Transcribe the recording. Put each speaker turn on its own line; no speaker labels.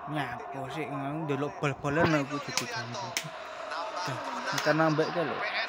Nyapo sih ndelok bal-balan aku jadi ganggu. Tekan nambah itu lho.